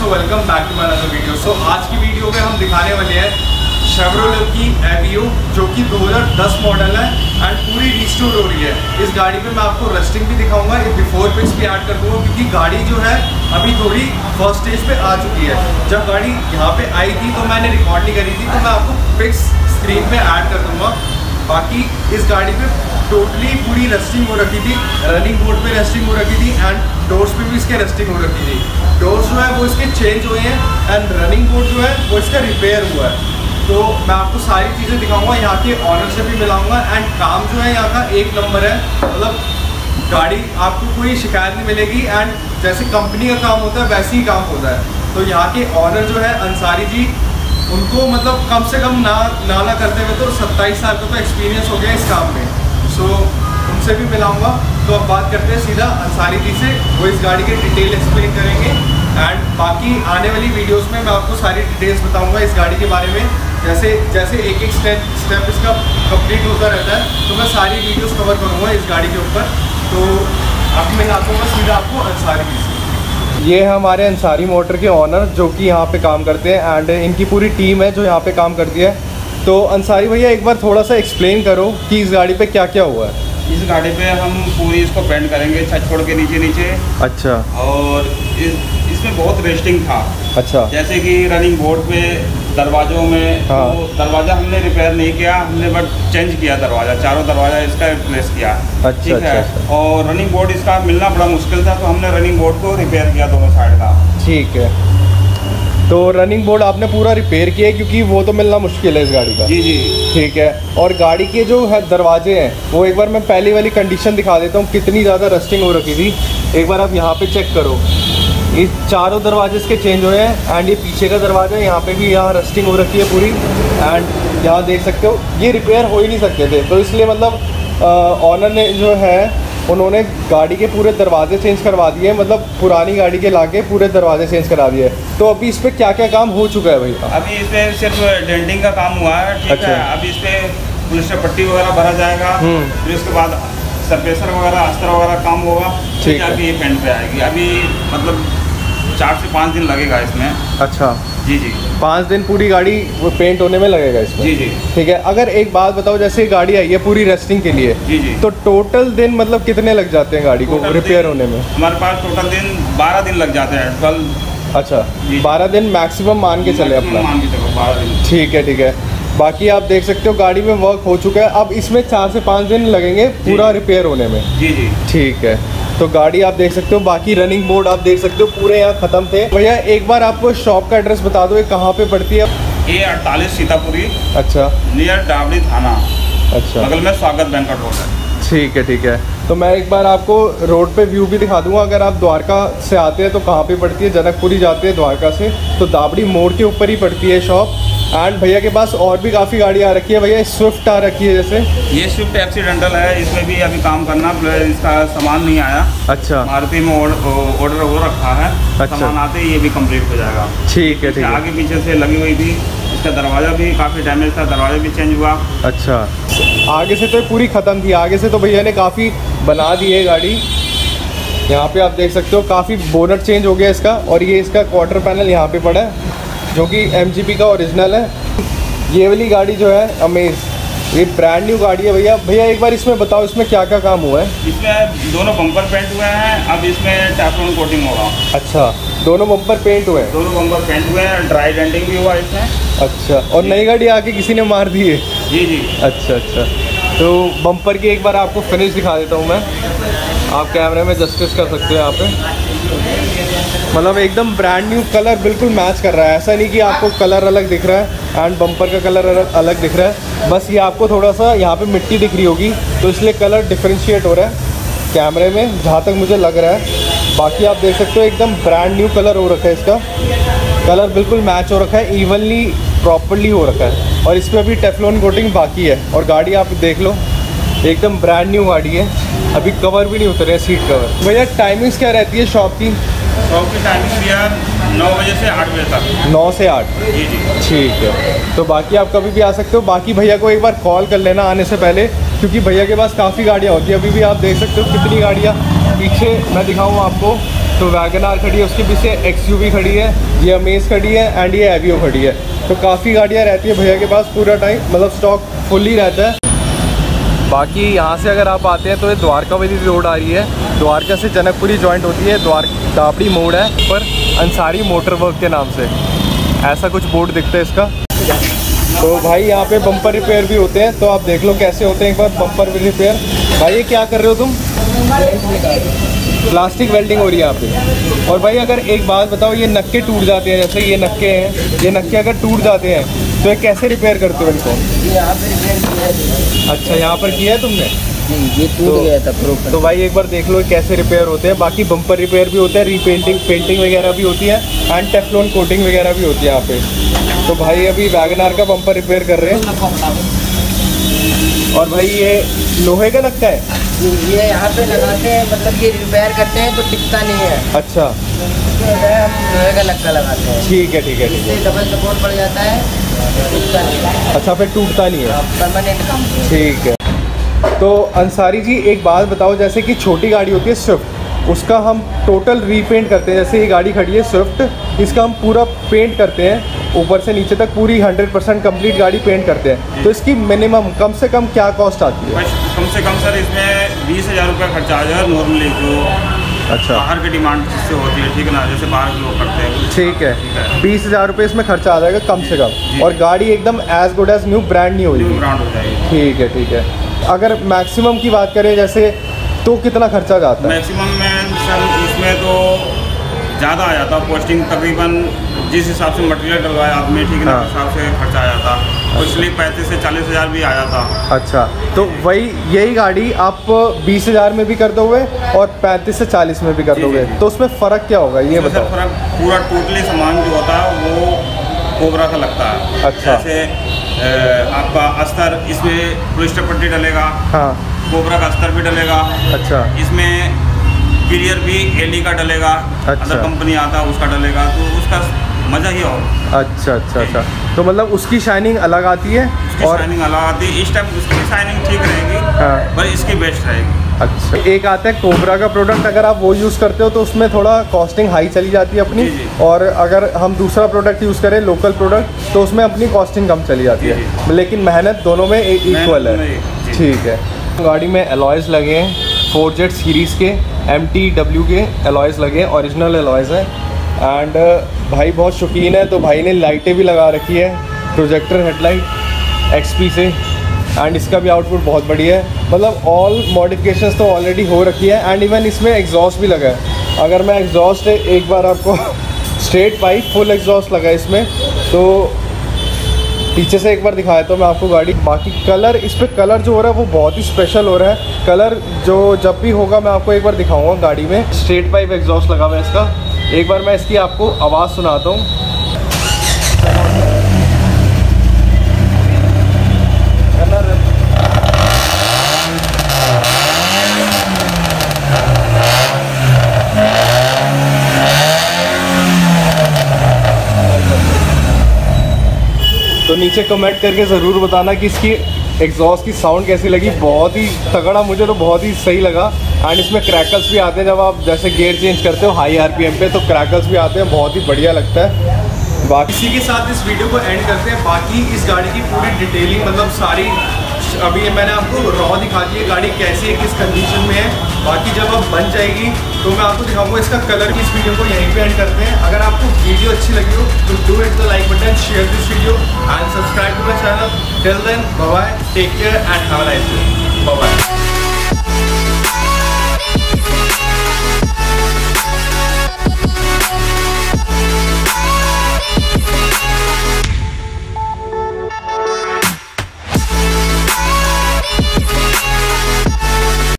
So welcome back to my another video. So आज की video में हम दिखाने वाले हैं शेवरोलेट की एवियो जो कि 2010 मॉडल है एंड पूरी रिस्टोर हो रही है। इस गाड़ी में मैं आपको रस्टिंग भी दिखाऊंगा, ये बिफोर पिक्स भी ऐड कर दूंगा क्योंकि गाड़ी जो है अभी थोड़ी फर्स्ट स्टेज पे आ चुकी है। जब गाड़ी यहाँ पे आई थी तो मैंने रिकॉर्ड नहीं करी थी, तो मैं आपको पिक्स स्क्रीन पे ऐड कर दूंगा। बाकी इस गाड़ी पे टोटली पूरी रस्टिंग हो रखी थी, रनिंग बोर्ड पे रस्टिंग हो रखी थी एंड डोर्स पे भी इसके रस्टिंग हो रखी थी। डोर्स जो है वो इसके चेंज हुए हैं एंड रनिंग बोर्ड जो है वो इसका रिपेयर हुआ है। तो मैं आपको सारी चीज़ें दिखाऊंगा, यहाँ के ऑनर से भी मिलाऊंगा एंड काम जो है यहाँ का एक नंबर है। मतलब गाड़ी आपको कोई शिकायत नहीं मिलेगी एंड जैसे कंपनी का काम होता है वैसे ही काम होता है। तो यहाँ के ऑनर जो है अंसारी जी, उनको मतलब कम से कम ना करते हुए तो 27 साल का तो एक्सपीरियंस हो गया इस काम में। सो उनसे भी मिलाऊंगा। तो अब बात करते हैं सीधा अंसारी जी से, वो इस गाड़ी के डिटेल एक्सप्लेन करेंगे एंड बाकी आने वाली वीडियोस में मैं आपको सारी डिटेल्स बताऊंगा इस गाड़ी के बारे में। जैसे जैसे एक स्टेप इसका कंप्लीट होता रहता है तो मैं सारी वीडियोस कवर करूँगा इस गाड़ी के ऊपर। तो अब मैं आता हूँ सीधा आपको अंसारी जी से। ये है हमारे अंसारी मोटर के ऑनर जो कि यहाँ पे काम करते हैं एंड इनकी पूरी टीम है जो यहाँ पे काम करती है। तो अंसारी भैया एक बार थोड़ा सा एक्सप्लेन करो कि इस गाड़ी पे क्या क्या हुआ है। इस गाड़ी पे हम पूरी इसको पेंट करेंगे छत छोड़ के नीचे। अच्छा। और इसमें बहुत रेस्टिंग था। अच्छा। जैसे कि रनिंग बोर्ड पे दरवाजों में, हाँ। तो दरवाज़ा हमने रिपेयर नहीं किया, हमने बट चेंज किया दरवाज़ा, चारों दरवाज़ा इसका रिप्लेस किया। अच्छा, ठीक है। अच्छा। और रनिंग बोर्ड इसका मिलना बड़ा मुश्किल था तो हमने रनिंग बोर्ड को रिपेयर किया दोनों साइड का। ठीक है। तो रनिंग बोर्ड आपने पूरा रिपेयर किया है क्योंकि वो तो मिलना मुश्किल है इस गाड़ी का। जी जी ठीक है। और गाड़ी के जो है दरवाजे हैं वो एक बार मैं पहली वाली कंडीशन दिखा देता हूँ, कितनी ज़्यादा रस्टिंग हो रखी थी। एक बार आप यहाँ पे चेक करो, ये चारों दरवाजे इसके चेंज हुए हैं एंड ये पीछे का दरवाजा है, यहाँ पे भी यहाँ रस्टिंग हो रखी है पूरी एंड यहाँ देख सकते हो ये रिपेयर हो ही नहीं सकते थे। तो इसलिए मतलब ऑनर ने जो है उन्होंने गाड़ी के पूरे दरवाजे चेंज करवा दिए, मतलब पुरानी गाड़ी के लाके पूरे दरवाजे चेंज करा दिए। तो अभी इस पर क्या क्या काम हो चुका है भैया? अभी इस पर सिर्फ डेंटिंग का काम हुआ है। ठीक है। अभी इस पर पुलिस्टर पट्टी वगैरह भरा जाएगा, फिर उसके बाद सरफेसर वगैरह अस्तर वगैरह काम होगा, ठीक है। अभी ये पेंट पे आएगी, अभी मतलब 4 से 5 दिन लगेगा इसमें। अच्छा। जी जी 5 दिन पूरी गाड़ी वो पेंट होने में लगेगा इसमें। जी जी ठीक है। अगर एक बात बताओ, जैसे गाड़ी आई है पूरी रेस्टिंग के लिए, जी जी, तो टोटल दिन मतलब कितने लग जाते हैं गाड़ी को रिपेयर होने में? हमारे पास टोटल दिन 12 दिन लग जाते हैं। 12। अच्छा। 12 दिन मैक्सिमम मान के चले अपना, मान के चलो 12 दिन। ठीक है ठीक है। बाकी आप देख सकते हो गाड़ी में वर्क हो चुका है, अब इसमें 4 से 5 दिन लगेंगे पूरा रिपेयर होने में। जी जी ठीक है। तो गाड़ी आप देख सकते हो, बाकी रनिंग बोर्ड आप देख सकते हो पूरे यहाँ ख़त्म थे। भैया एक बार आपको शॉप का एड्रेस बता दो, ये कहाँ पे पड़ती है? ये 48 सीतापुरी। अच्छा। नियर डाबड़ी थाना। अच्छा। बगल में स्वागत बैंक्वेट हॉल है। ठीक है ठीक है। तो मैं एक बार आपको रोड पे व्यू भी दिखा दूंगा। अगर आप द्वारका से आते हैं तो कहाँ पे पड़ती है? जनकपुरी जाते हैं द्वारका से तो दाबड़ी मोड़ के ऊपर ही पड़ती है शॉप। एंड भैया के पास और भी काफ़ी गाड़ी आ रखी है। भैया स्विफ्ट आ रखी है, जैसे ये स्विफ्ट एक्सीडेंटल है, इसमें भी अभी काम करना, इसका सामान नहीं आया। अच्छा। मारुति में ऑर्डर हो रखा है। अच्छा। सामान आते ही ये भी कंप्लीट हो जाएगा। ठीक है ठीक है। आगे पीछे से लगी हुई थी, इसका दरवाज़ा भी काफ़ी डैमेज था, दरवाज़ा भी चेंज हुआ। अच्छा। आगे से तो पूरी ख़त्म थी, आगे से तो भैया ने काफ़ी बना दी है गाड़ी। यहाँ पे आप देख सकते हो काफ़ी बोनट चेंज हो गया इसका, और ये इसका क्वार्टर पैनल यहाँ पे पड़ा है जो कि MGP का ओरिजिनल है। ये वाली गाड़ी जो है अमेज, ये ब्रांड न्यू गाड़ी है भैया। भैया एक बार इसमें बताओ इसमें क्या क्या काम हुआ है? इसमें दोनों बम्पर पेंट हुए हैं, अब इसमें टेफ्लॉन कोटिंग होगा। अच्छा। दोनों बम्पर पेंट हुए हैं? दोनों बम्पर पेंट हुए हैं, ड्राई डेंटिंग भी हुआ इसमें। अच्छा। और नई गाड़ी आके किसी ने मार दी है? जी जी। अच्छा अच्छा। तो बम्पर की एक बार आपको फिनिश दिखा देता हूँ मैं, आप कैमरे में जस्टिस कर सकते हो यहाँ पे। मतलब एकदम ब्रांड न्यू, कलर बिल्कुल मैच कर रहा है। ऐसा नहीं कि आपको कलर अलग दिख रहा है एंड बम्पर का कलर अलग दिख रहा है, बस ये आपको थोड़ा सा यहाँ पे मिट्टी दिख रही होगी तो इसलिए कलर डिफ्रेंशिएट हो रहा है कैमरे में, जहाँ तक मुझे लग रहा है। बाकी आप देख सकते हो एकदम ब्रांड न्यू कलर हो रखा है, इसका कलर बिल्कुल मैच हो रखा है, इवनली प्रॉपरली हो रखा है। और इस पर अभी टेफ्लॉन कोटिंग बाकी है। और गाड़ी आप देख लो एकदम ब्रांड न्यू गाड़ी है, अभी कवर भी नहीं उतरे हैं, सीट कवर। भैया टाइमिंग्स क्या रहती है शॉप की? शॉप की टाइमिंग भैया 9 बजे से 8 बजे तक। 9 से 8? जी जी ठीक है। तो बाकी आप कभी भी आ सकते हो। बाकी भैया को एक बार कॉल कर लेना आने से पहले, क्योंकि भैया के पास काफ़ी गाड़ियाँ होती है। अभी भी आप देख सकते हो कितनी गाड़ियाँ पीछे मैं दिखाऊँ आपको, तो वैगन आर खड़ी है, उसके पीछे XUV खड़ी है, ये अमेज खड़ी है एंड ये एवियो खड़ी है। तो काफ़ी गाड़ियाँ रहती है भैया के पास पूरा टाइम, मतलब स्टॉक फुल ही रहता है। बाकी यहाँ से अगर आप आते हैं तो ये द्वारका वाली रोड आ रही है, द्वारका से जनकपुरी जॉइंट होती है, दापड़ी मोड़ है पर अंसारी मोटर वर्क के नाम से, ऐसा कुछ बोर्ड दिखता है इसका। तो भाई यहाँ पे बम्पर रिपेयर भी होते हैं, तो आप देख लो कैसे होते हैं एक बार बम्पर रिपेयर। भाई ये क्या कर रहे हो तुम? प्लास्टिक वेल्डिंग हो रही है यहाँ पे। और भाई अगर एक बात बताओ, ये नक्के टूट जाते हैं, जैसे ये नक्के हैं, ये नक्के अगर टूट जाते हैं तो ये कैसे रिपेयर करते हो इनको? यहाँ पे रिपेयर किया है। अच्छा, यहाँ पर किया है तुमने? ये टूट गया था प्रूफ। तो भाई एक बार देख लो कैसे रिपेयर होते हैं। बाकी बम्पर रिपेयर भी होता है, रीपेंटिंग, पेंटिंग वगैरह भी होती है एंड टेफ्लॉन कोटिंग वगैरह भी होती है यहाँ पे। तो भाई अभी वैगन आर का बम्पर रिपेयर कर रहे हैं। और भाई ये लोहे का नक्का है, ये यहाँ पे लगाते हैं, मतलब ये रिपेयर करते हैं तो टिकता नहीं है। अच्छा, हम लोहे का नक्का लगाते हैं। ठीक है ठीक है ठीक है। डबल सपोर्ट पड़ जाता है, टूटता नहीं है। अच्छा, फिर टूटता नहीं है, परमानेंट काम। ठीक है। तो अंसारी जी एक बात बताओ, जैसे कि छोटी गाड़ी होती है स्विफ्ट, उसका हम टोटल रीपेंट करते हैं। जैसे ये गाड़ी खड़ी है स्विफ्ट, इसका हम पूरा पेंट करते हैं ऊपर से नीचे तक, पूरी 100% कंप्लीट गाड़ी पेंट करते हैं। तो इसकी मिनिमम कम से कम क्या कॉस्ट आती है? कम से कम सर इसमें 20,000 रुपये खर्चा आ जाएगा नॉर्मली, जो अच्छा बाहर की डिमांड जिससे होती है, ठीक है ना, जैसे बाहर के लोग करते हैं। ठीक है, 20,000 रुपये इसमें खर्चा आ जाएगा कम से कम, और गाड़ी एकदम as good as new, brand new new brand हो जाएगी। ठीक है ठीक है। अगर मैक्सिमम की बात करें जैसे, तो कितना खर्चा जाता है? मैक्सिमम में सर इसमें तो ज़्यादा आ जाता है, पोस्टिंग तकरीबन जिस हिसाब से मटेरियल डलवाया आपने, ठीक है ना, उस हिसाब से खर्चा आ जाता, और इसलिए 35 से 40,000 भी आ जाता। अच्छा, तो वही यही गाड़ी आप 20,000 में भी कर दोगे और 35 से 40 में भी कर दोगे, तो उसमें फ़र्क क्या होगा ये बताओ? फ़र्क पूरा टोटली सामान जो होता है वो कोबरा का लगता है। अच्छा, जैसे आपका अस्तर, इसमें पॉलिस्टर पट्टी डलेगा, हाँ, कोबरा का अस्तर भी डलेगा। अच्छा, इसमें क्लियर भी एली का डलेगा। अच्छा, अदर कंपनी आता है उसका डलेगा, तो उसका मज़ा ही और। अच्छा अच्छा अच्छा, तो मतलब उसकी शाइनिंग अलग आती है, और शाइनिंग अलग आती है। इस टाइम उसकी शाइनिंग ठीक रहेगी, हाँ, पर इसकी बेस्ट रहेगी। अच्छा, एक आता है कोबरा का प्रोडक्ट, अगर आप वो यूज़ करते हो तो उसमें थोड़ा कॉस्टिंग हाई चली जाती है अपनी, जी। और अगर हम दूसरा प्रोडक्ट यूज़ करें लोकल प्रोडक्ट, तो उसमें अपनी कॉस्टिंग कम चली जाती है, लेकिन मेहनत दोनों में इक्वल है। ठीक है। गाड़ी में एलॉयज़ लगे हैं, 4Z सीरीज़ के MTW के एलॉयज़ लगे हैं, ओरिजिनल एलॉयज़ हैं। एंड भाई बहुत शौकीन है, तो भाई ने लाइटें भी लगा रखी है, प्रोजेक्टर हेडलाइट XP से, एंड इसका भी आउटपुट बहुत बढ़िया है। मतलब ऑल मॉडिफिकेशंस तो ऑलरेडी हो रखी है, एंड इवन इसमें एग्जॉस्ट भी लगा है। अगर मैं एग्जॉस्ट एक बार आपको स्ट्रेट पाइप फुल एग्जॉस्ट लगा है इसमें, तो पीछे से एक बार दिखाया तो मैं आपको गाड़ी। बाकी कलर, इस पर कलर जो हो रहा है वो बहुत ही स्पेशल हो रहा है। कलर जो जब भी होगा मैं आपको एक बार दिखाऊंगा गाड़ी में। स्ट्रेट पाइप एग्जॉस्ट लगा हुआ है इसका, एक बार मैं इसकी आपको आवाज़ सुनाता हूँ। तो नीचे कमेंट करके ज़रूर बताना कि इसकी एग्जॉस्ट की साउंड कैसी लगी। बहुत ही तगड़ा, मुझे तो बहुत ही सही लगा। एंड इसमें क्रैकल्स भी आते हैं, जब आप जैसे गियर चेंज करते हो हाई RPM पे, तो क्रैकल्स भी आते हैं, बहुत ही बढ़िया लगता है। बाकी इसी के साथ इस वीडियो को एंड करते हैं। बाकी इस गाड़ी की पूरी डिटेलिंग, मतलब सारी अभी मैंने आपको रॉ दिखा दी है, गाड़ी कैसी है, किस कंडीशन में है। बाकी जब अब बन जाएगी तो मैं आपको दिखाऊंगा इसका कलर। इस वीडियो को यहीं पे एंड करते हैं। अगर आपको वीडियो अच्छी लगी हो तो do hit the like button, share this video and subscribe to my channel. Till then bye bye, take care and have a nice day. Bye bye.